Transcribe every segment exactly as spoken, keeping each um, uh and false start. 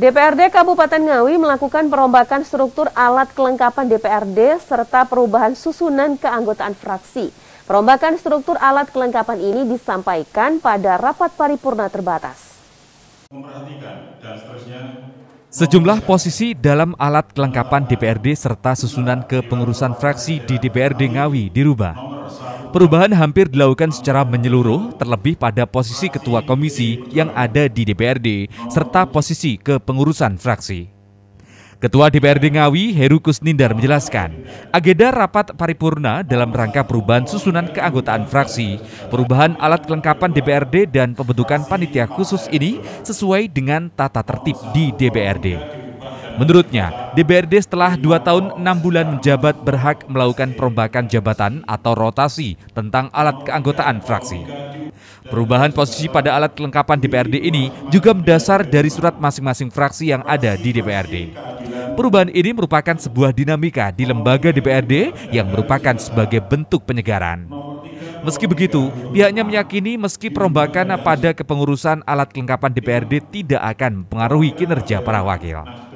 D P R D Kabupaten Ngawi melakukan perombakan struktur alat kelengkapan D P R D serta perubahan susunan keanggotaan fraksi. Perombakan struktur alat kelengkapan ini disampaikan pada rapat paripurna terbatas. Sejumlah posisi dalam alat kelengkapan D P R D serta susunan kepengurusan fraksi di D P R D Ngawi dirubah. Perubahan hampir dilakukan secara menyeluruh, terlebih pada posisi ketua komisi yang ada di D P R D serta posisi kepengurusan fraksi. Ketua D P R D Ngawi, Heru Kusnindar menjelaskan, agenda rapat paripurna dalam rangka perubahan susunan keanggotaan fraksi, perubahan alat kelengkapan D P R D dan pembentukan panitia khusus ini sesuai dengan tata tertib di D P R D. Menurutnya, D P R D setelah dua tahun enam bulan menjabat berhak melakukan perombakan jabatan atau rotasi tentang alat keanggotaan fraksi. Perubahan posisi pada alat kelengkapan D P R D ini juga mendasar dari surat masing-masing fraksi yang ada di D P R D. Perubahan ini merupakan sebuah dinamika di lembaga D P R D yang merupakan sebagai bentuk penyegaran. Meski begitu, pihaknya meyakini meski perombakan pada kepengurusan alat kelengkapan D P R D tidak akan mempengaruhi kinerja para wakil.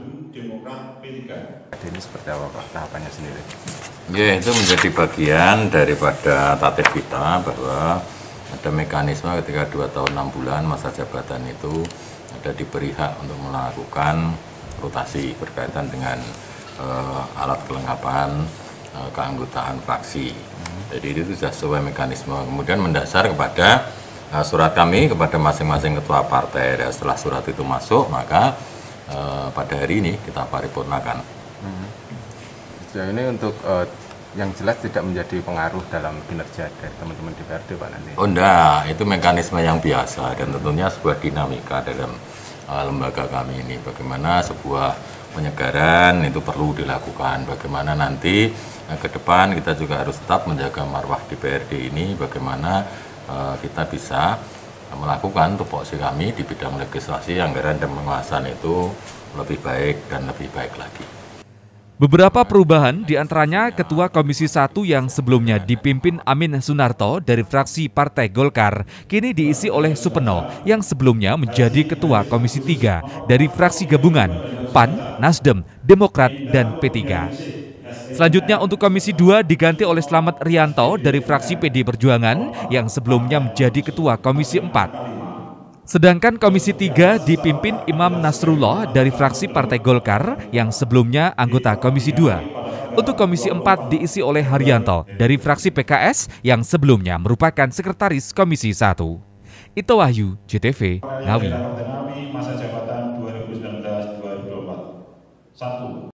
Ini seperti apa Pak tahapannya sendiri? Ya, itu menjadi bagian daripada tatip kita bahwa ada mekanisme ketika dua tahun enam bulan masa jabatan itu ada diberi hak untuk melakukan rotasi berkaitan dengan uh, alat kelengkapan uh, keanggotaan fraksi. Jadi itu sudah sesuai mekanisme. Kemudian mendasar kepada uh, surat kami kepada masing-masing ketua partai. Dan setelah surat itu masuk, maka uh, pada hari ini kita paripurnakan. Hmm. Sejauh ini untuk uh, yang jelas tidak menjadi pengaruh dalam kinerja dari teman-teman D P R D Pak nanti? Oh enggak, itu mekanisme yang biasa dan tentunya sebuah dinamika dalam uh, lembaga kami ini. Bagaimana sebuah penyegaran itu perlu dilakukan, bagaimana nanti uh, ke depan kita juga harus tetap menjaga marwah D P R D ini, bagaimana uh, kita bisa uh, melakukan tupoksi kami di bidang legislasi, anggaran dan pengawasan itu lebih baik dan lebih baik lagi. Beberapa perubahan diantaranya Ketua Komisi satu yang sebelumnya dipimpin Amin Sunarto dari fraksi Partai Golkar kini diisi oleh Supeno yang sebelumnya menjadi Ketua Komisi tiga dari fraksi gabungan P A N, Nasdem, Demokrat, dan P tiga. Selanjutnya untuk Komisi dua diganti oleh Slamet Rianto dari fraksi P D Perjuangan yang sebelumnya menjadi Ketua Komisi empat. Sedangkan Komisi tiga dipimpin Imam Nasrullah dari fraksi Partai Golkar yang sebelumnya anggota Komisi dua. Untuk Komisi empat diisi oleh Haryanto dari fraksi P K S yang sebelumnya merupakan Sekretaris Komisi satu. Ito Wahyu, J T V, Ngawi.